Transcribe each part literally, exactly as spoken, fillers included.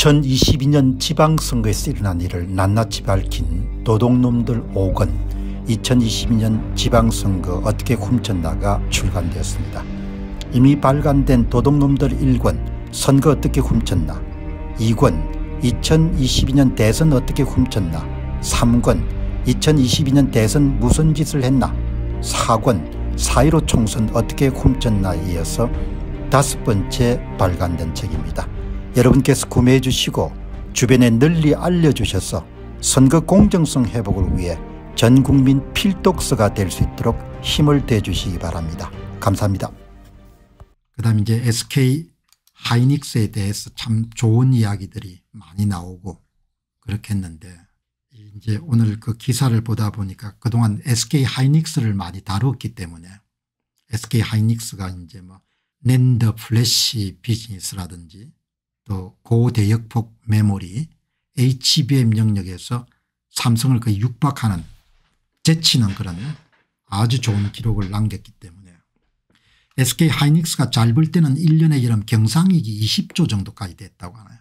이천이십이 년 지방선거에서 일어난 일을 낱낱이 밝힌 도둑놈들 오 권 이천이십이 년 지방선거 어떻게 훔쳤나가 출간되었습니다. 이미 발간된 도둑놈들 일 권 선거 어떻게 훔쳤나, 이 권 이천이십이 년 대선 어떻게 훔쳤나, 삼 권 이천이십이 년 대선 무슨 짓을 했나, 사 권 사 일오 총선 어떻게 훔쳤나에 이어서 다섯 번째 발간된 책입니다. 여러분께서 구매해 주시고 주변에 널리 알려주셔서 선거 공정성 회복을 위해 전국민 필독서가 될 수 있도록 힘을 대주시기 바랍니다. 감사합니다. 그 다음 이제 에스케이 하이닉스에 대해서 참 좋은 이야기들이 많이 나오고 그렇게 했는데, 이제 오늘 그 기사를 보다 보니까 그동안 에스케이 하이닉스를 많이 다뤘기 때문에 에스케이 하이닉스가 이제 뭐 낸더 플래시 비즈니스라든지 또 고대역폭 메모리 에이치비엠 영역에서 삼성을 거의 육박하는 제치는 그런 아주 좋은 기록을 남겼기 때문에 에스케이 하이닉스가 잘 벌 때는 일 년에 여름 경상이익이 이십조 정도까지 됐다고 하나요.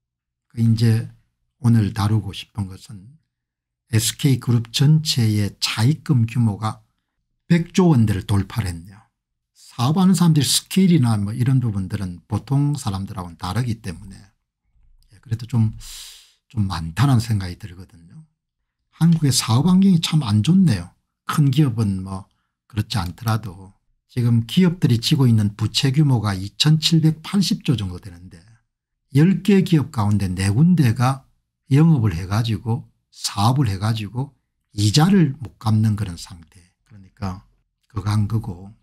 이제 오늘 다루고 싶은 것은 에스케이그룹 전체의 차입금 규모가 백조 원대를 돌파를 했네요. 사업하는 사람들이 스케일이나 뭐 이런 부분들은 보통 사람들하고는 다르기 때문에 그래도 좀, 좀 많다는 생각이 들거든요. 한국의 사업 환경이 참 안 좋네요. 큰 기업은 뭐 그렇지 않더라도 지금 기업들이 지고 있는 부채 규모가 이천칠백팔십조 정도 되는데 열 개 기업 가운데 네 군데가 영업을 해가지고 사업을 해가지고 이자를 못 갚는 그런 상태. 그러니까 그거 한 거고,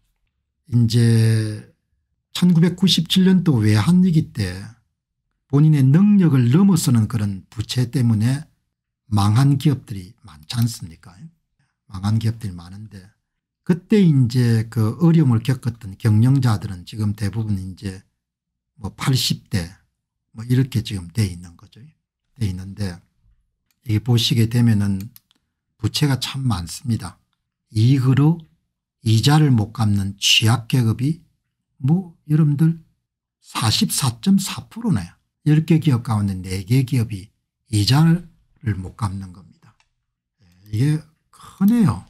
이제 천구백구십칠 년도 외환위기 때 본인의 능력을 넘어서는 그런 부채 때문에 망한 기업들이 많지 않습니까? 망한 기업들이 많은데 그때 이제 그 어려움을 겪었던 경영자들은 지금 대부분 이제 뭐 팔십 대 뭐 이렇게 지금 돼 있는 거죠. 돼 있는데 이게 보시게 되면은 부채가 참 많습니다. 이익으로 이자를 못 갚는 취약계급이 뭐 여러분들 사십사 점 사 퍼센트네요. 열 개 기업 가운데 네 개 기업이 이자를 못 갚는 겁니다. 이게 크네요.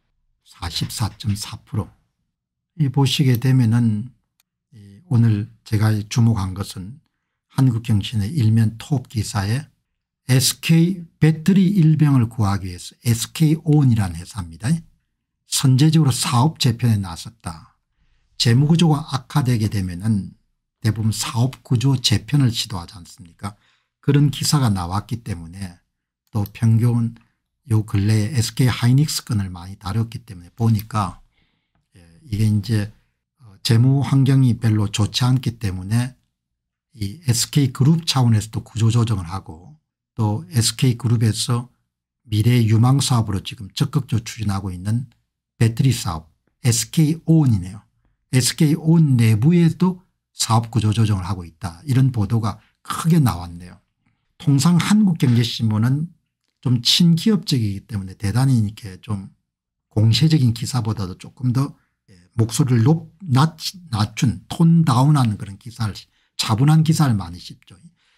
사십사 점 사 퍼센트. 이 보시게 되면은 오늘 제가 주목한 것은 한국경신의 일면 톱 기사에 에스케이 배터리 일병을 구하기 위해서 에스케이온이라는 회사입니다. 선제적으로 사업 재편에 나섰다. 재무구조가 악화되게 되면은 대부분 사업구조 재편을 시도하지 않습니까? 그런 기사가 나왔기 때문에 또 평균 요 근래에 에스케이 하이닉스 건을 많이 다뤘기 때문에 보니까 이게 이제 재무 환경이 별로 좋지 않기 때문에 이 에스케이그룹 차원에서도 구조조정을 하고 또 에스케이그룹에서 미래 유망 사업으로 지금 적극적으로 추진하고 있는 배터리 사업 에스케이온이네요. 에스케이온 내부에도 사업 구조 조정을 하고 있다. 이런 보도가 크게 나왔네요. 통상 한국경제신문은 좀 친기업적이기 때문에 대단히 이렇게 좀 공세적인 기사보다도 조금 더 목소리를 높, 낮, 낮춘 톤 다운하는 그런 기사를 차분한 기사를 많이 씹죠.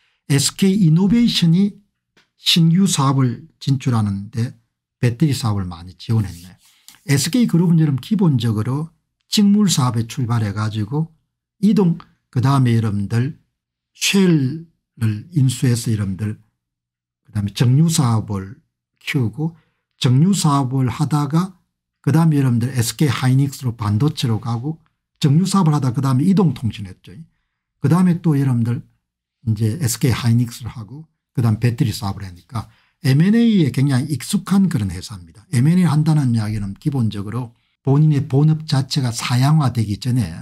에스케이이노베이션이 신규 사업을 진출하는데 배터리 사업을 많이 지원했네요. 에스케이그룹은 여러분 기본적으로 직물 사업에 출발해 가지고 이동 그다음에 여러분들 쉘을 인수해서 여러분들 그다음에 정유 사업을 키우고 정유 사업을 하다가 그다음에 여러분들 에스케이 하이닉스로 반도체로 가고 정유 사업을 하다가 그다음에 이동통신했죠. 그다음에 또 여러분들 이제 에스케이 하이닉스를 하고 그다음 배터리 사업을 하니까 엠 앤 에이에 굉장히 익숙한 그런 회사입니다. 엠 앤 에이 한다는 이야기는 기본적으로 본인의 본업 자체가 사양화되기 전에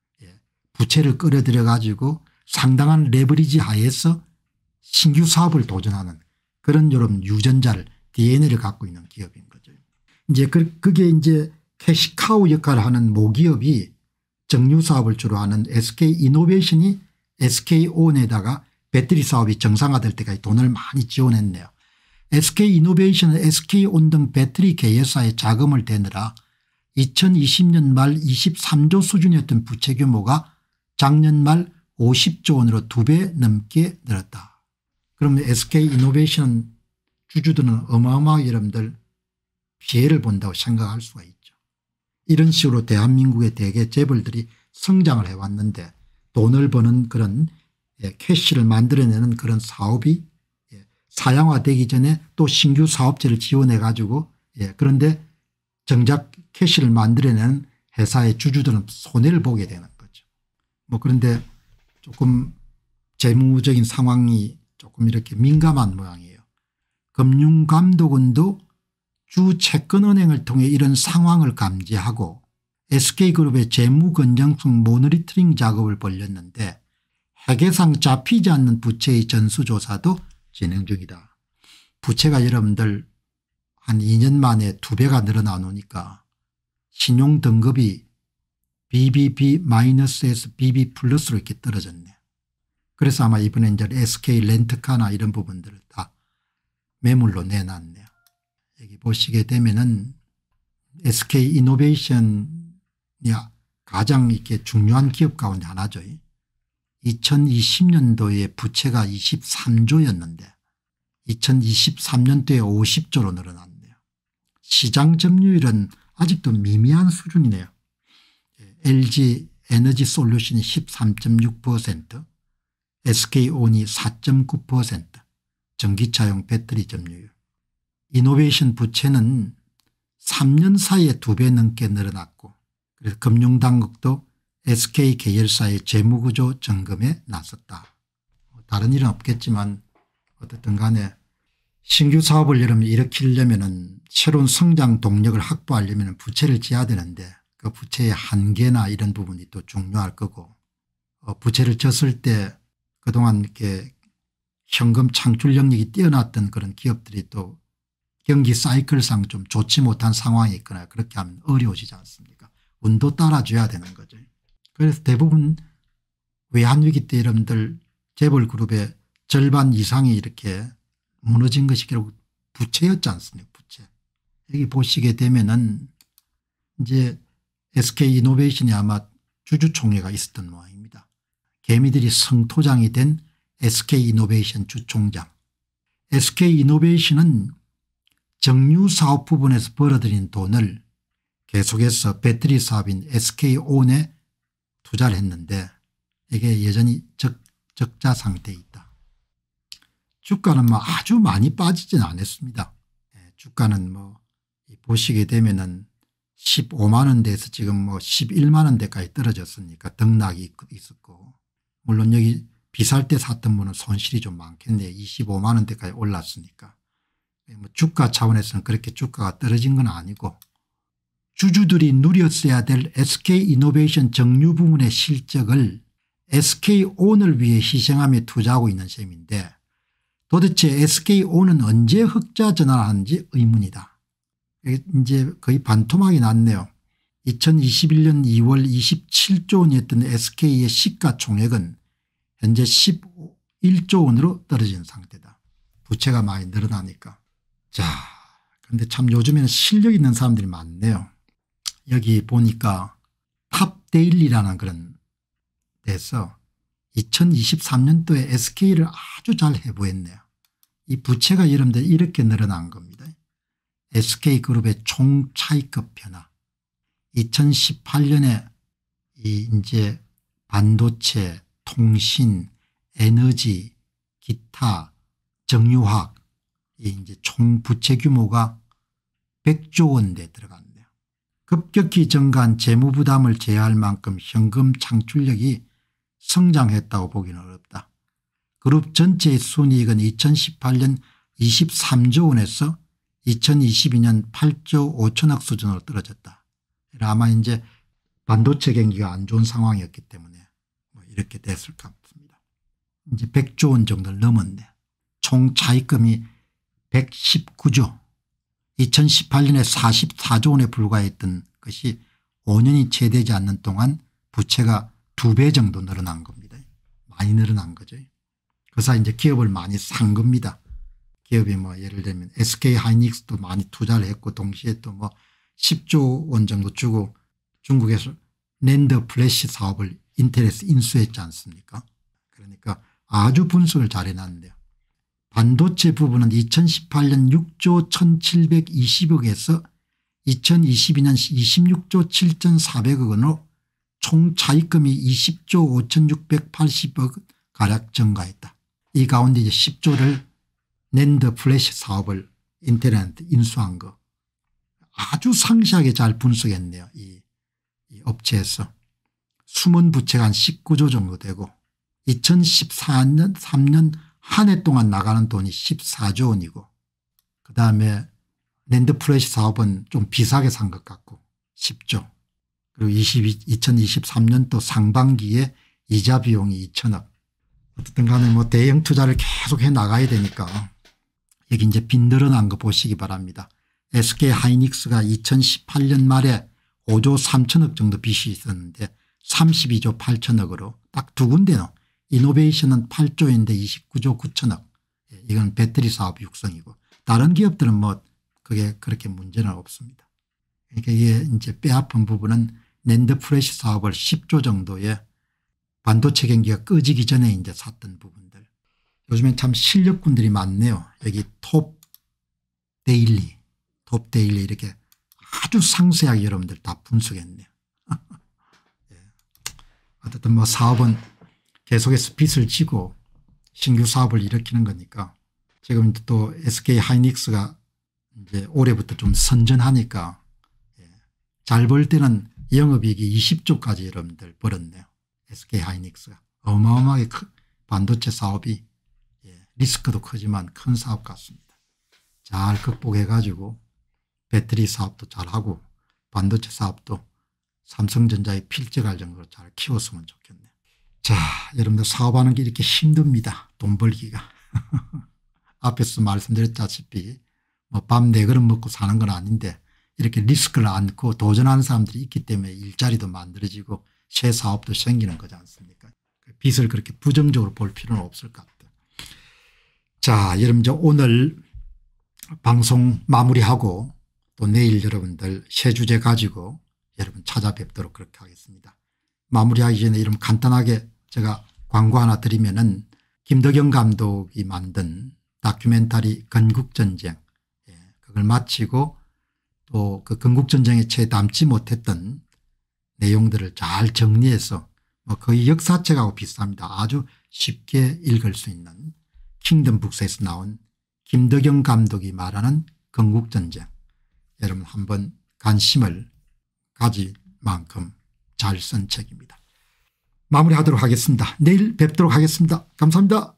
부채를 끌어들여 가지고 상당한 레버리지 하에서 신규 사업을 도전하는 그런 여러분 유전자를 디엔에이를 갖고 있는 기업인 거죠. 이제 그, 그게 이제 캐시카우 역할을 하는 모기업이 정유 사업을 주로 하는 에스케이이노베이션이 에스케이온에다가 배터리 사업이 정상화될 때까지 돈을 많이 지원했네요. 에스케이이노베이션은 에스케이온 등 배터리 계열사에 자금을 대느라 이천이십 년 말 이십삼조 수준이었던 부채 규모가 작년 말 오십조 원으로 두 배 넘게 늘었다. 그러면 에스케이이노베이션 주주들은 어마어마하게 여러분들 피해를 본다고 생각할 수가 있죠. 이런 식으로 대한민국의 대개 재벌들이 성장을 해왔는데 돈을 버는 그런 캐시를 만들어내는 그런 사업이 사양화되기 전에 또 신규 사업체를 지원해 가지고 그런데 정작 캐시를 만들어내는 회사의 주주들은 손해를 보게 되는 거죠. 뭐 그런데 조금 재무적인 상황이 조금 이렇게 민감한 모양이에요. 금융감독원도 주 채권은행을 통해 이런 상황을 감지하고 에스케이그룹의 재무 건전성 모니터링 작업을 벌였는데 회계상 잡히지 않는 부채의 전수조사도 진행 중이다. 부채가 여러분들 한 이 년 만에 두 배가 늘어나놓으니까 신용 등급이 비비비-에서 비비 플러스로 이렇게 떨어졌네. 그래서 아마 이번에 이제 에스케이 렌트카나 이런 부분들을 다 매물로 내놨네요. 여기 보시게 되면은 에스케이이노베이션이 가장 이렇게 중요한 기업 가운데 하나죠. 이천이십 년도에 부채가 이십삼 조였는데 이천이십삼 년도에 오십 조로 늘어났네요. 시장 점유율은 아직도 미미한 수준이네요. 엘지 에너지 솔루션이 십삼 점 육 퍼센트, 에스케이온이 사 점 구 퍼센트, 전기차용 배터리 점유율. 이노베이션 부채는 삼 년 사이에 두 배 넘게 늘어났고 그래서 금융당국도 에스케이 계열사의 재무구조 점검에 나섰다. 다른 일은 없겠지만 어떻든 간에 신규 사업을 여러분 일으키려면 새로운 성장 동력을 확보하려면 부채를 지어야 되는데 그 부채의 한계나 이런 부분이 또 중요할 거고 어 부채를 졌을 때 그동안 이렇게 현금 창출 능력이 뛰어났던 그런 기업들이 또 경기 사이클상 좀 좋지 못한 상황이 있거나 그렇게 하면 어려워지지 않습니까? 운도 따라줘야 되는 거죠. 그래서 대부분 외환위기 때 여러분들 재벌그룹의 절반 이상이 이렇게 무너진 것이 결국 부채였지 않습니까? 부채. 여기 보시게 되면은 이제 에스케이이노베이션이 아마 주주총회가 있었던 모양입니다. 개미들이 성토장이 된 에스케이이노베이션 주총장. 에스케이이노베이션은 정유사업 부분에서 벌어들인 돈을 계속해서 배터리 사업인 에스케이온에 투자를 했는데 이게 여전히 적, 적자 상태에 있다. 주가는 뭐 아주 많이 빠지진 않았습니다. 주가는 뭐 보시게 되면은 십오만 원대에서 지금 뭐 십일만 원대까지 떨어졌으니까 등락이 있었고 물론 여기 비쌀 때 샀던 분은 손실이 좀 많겠네요. 이십오만 원대까지 올랐으니까. 뭐 주가 차원에서는 그렇게 주가가 떨어진 건 아니고 주주들이 누렸어야 될 에스케이이노베이션 정유 부문의 실적을 에스케이온을 위해 희생하며 투자하고 있는 셈인데 도대체 에스케이온은 언제 흑자 전환하는지 의문이다. 이제 거의 반토막이 났네요. 이천이십일 년 이월 이십칠조 원이었던 에스케이의 시가총액은 현재 십일조 원으로 떨어진 상태다. 부채가 많이 늘어나니까. 자, 그런데 참 요즘에는 실력 있는 사람들이 많네요. 여기 보니까 탑데일리라는 그런 데서 이천이십삼 년도에 에스케이를 아주 잘 해부했네요. 이 부채가 여러분들 이렇게 늘어난 겁니다. 에스케이그룹의 총 차익급 변화. 이천십팔 년에 이 이제 반도체, 통신, 에너지, 기타, 정유화학 이 이제 총 부채 규모가 백조 원대에 들어갔네요. 급격히 증가한 재무부담을 제어할 만큼 현금 창출력이 성장했다고 보기는 어렵다. 그룹 전체의 순이익은 이천십팔 년 이십삼조 원에서 이천이십이 년 팔조 오천억 수준으로 떨어졌다. 아마 이제 반도체 경기가 안 좋은 상황이었기 때문에 뭐 이렇게 됐을 것 같습니다. 이제 백조 원 정도를 넘었네. 총 차익금이 백십구조. 이천십팔 년에 사십사조 원에 불과했던 것이 오 년이 채 되지 않는 동안 부채가 두 배 정도 늘어난 겁니다. 많이 늘어난 거죠. 그래서 이제 기업을 많이 산 겁니다. 기업이 뭐 예를 들면 에스케이하이닉스도 많이 투자를 했고 동시에 또 뭐 십조 원 정도 주고 중국에서 낸더 플래시 사업을 인텔에서 인수했지 않습니까? 그러니까 아주 분석을 잘 해놨는데요. 반도체 부분은 이천십팔 년 육조 천칠백이십억에서 이천이십이 년 이십육조 칠천사백억 원으로 총 차입금이 이십조 오천육백팔십억 가량 증가했다. 이 가운데 이제 십조를 낸드 플래시 사업을 인텔한테 인수한 거 아주 상세하게 잘 분석했네요. 이, 이 업체에서 숨은 부채가 한 십구조 정도 되고 이천십사 년 삼 년 한 해 동안 나가는 돈이 십사조 원이고 그다음에 낸드 플래시 사업은 좀 비싸게 산 것 같고 십조 그리고 이천이십삼 년 또 상반기에 이자 비용이 이천억 어쨌든 간에 뭐 대형 투자를 계속 해 나가야 되니까 여기 이제 빚 늘어난 거 보시기 바랍니다. 에스케이 하이닉스가 이천십팔 년 말에 오조 삼천억 정도 빚이 있었는데 삼십이조 팔천억으로 딱 두 군데는 이노베이션은 팔조인데 이십구조 구천억 이건 배터리 사업 육성이고 다른 기업들은 뭐 그게 그렇게 문제는 없습니다. 그러니까 이게 이제 빼앗은 부분은 낸드 플래시 사업을 십조 정도의 반도체 경기가 꺼지기 전에 이제 샀던 부분들. 요즘엔 참 실력군들이 많네요. 여기 톱 데일리, 톱 데일리 이렇게 아주 상세하게 여러분들 다 분석했네요. 예. 어쨌든 뭐 사업은 계속해서 빚을 지고 신규 사업을 일으키는 거니까 지금 또 에스케이 하이닉스가 이제 올해부터 좀 선전하니까 예. 잘 벌 때는 영업이익이 이십조까지 여러분들 벌었네요. 에스케이 하이닉스가 어마어마하게 큰 반도체 사업이 예. 리스크도 크지만 큰 사업 같습니다. 잘 극복해 가지고 배터리 사업도 잘하고 반도체 사업도 삼성전자에 필적할 정도로 잘 키웠으면 좋겠네요. 자, 여러분들 사업하는 게 이렇게 힘듭니다. 돈 벌기가. 앞에서 말씀드렸다시피 뭐 밤 네 그릇 먹고 사는 건 아닌데 이렇게 리스크를 안고 도전하는 사람들이 있기 때문에 일자리도 만들어지고 새 사업도 생기는 거지 않습니까? 빚을 그렇게 부정적으로 볼 필요는 없을 것 같아요. 자, 여러분들 오늘 방송 마무리하고 또 내일 여러분들 새 주제 가지고 여러분 찾아뵙도록 그렇게 하겠습니다. 마무리하기 전에 이런 간단하게 제가 광고 하나 드리면은 김덕영 감독이 만든 다큐멘터리 건국전쟁 예, 그걸 마치고 또 그 건국전쟁에 채 담지 못했던 내용들을 잘 정리해서 뭐 거의 역사책하고 비슷합니다. 아주 쉽게 읽을 수 있는 킹덤 북스에서 나온 김덕영 감독이 말하는 건국전쟁 여러분 한번 관심을 가질 만큼 잘 쓴 책입니다. 마무리하도록 하겠습니다. 내일 뵙도록 하겠습니다. 감사합니다.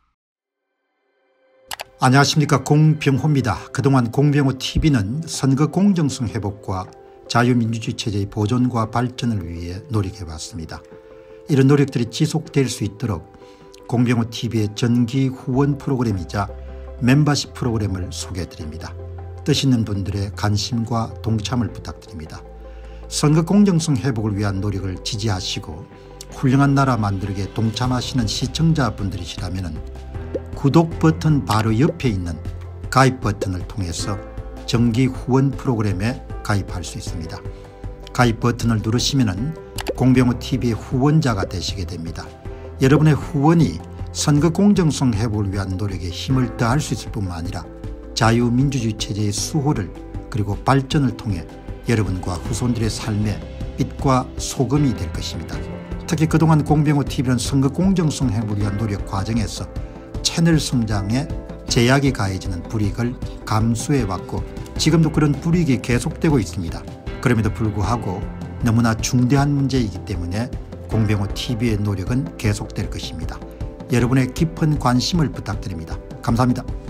안녕하십니까, 공병호입니다. 그동안 공병호 티비는 선거 공정성 회복과 자유민주주의 체제의 보존과 발전을 위해 노력해왔습니다. 이런 노력들이 지속될 수 있도록 공병호 티비의 정기 후원 프로그램이자 멤버십 프로그램을 소개해드립니다. 뜻 있는 분들의 관심과 동참을 부탁드립니다. 선거 공정성 회복을 위한 노력을 지지하시고 훌륭한 나라 만들기에 동참하시는 시청자분들이시라면 구독 버튼 바로 옆에 있는 가입 버튼을 통해서 정기 후원 프로그램에 가입할 수 있습니다. 가입 버튼을 누르시면 공병호 티비의 후원자가 되시게 됩니다. 여러분의 후원이 선거 공정성 회복을 위한 노력에 힘을 더할 수 있을 뿐만 아니라 자유민주주의 체제의 수호를 그리고 발전을 통해 여러분과 후손들의 삶에 빛과 소금이 될 것입니다. 특히 그동안 공병호 티비는 선거 공정성 회복을 위한 노력 과정에서 채널 성장에 제약이 가해지는 불이익을 감수해왔고 지금도 그런 불이익이 계속되고 있습니다. 그럼에도 불구하고 너무나 중대한 문제이기 때문에 공병호 티비의 노력은 계속될 것입니다. 여러분의 깊은 관심을 부탁드립니다. 감사합니다.